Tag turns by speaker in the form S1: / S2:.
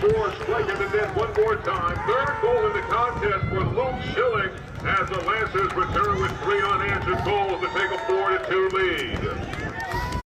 S1: before striking the net one more time. Third goal in the contest for Luke Schilling as the Lancers return with 3 unanswered goals to take a 4-2 lead.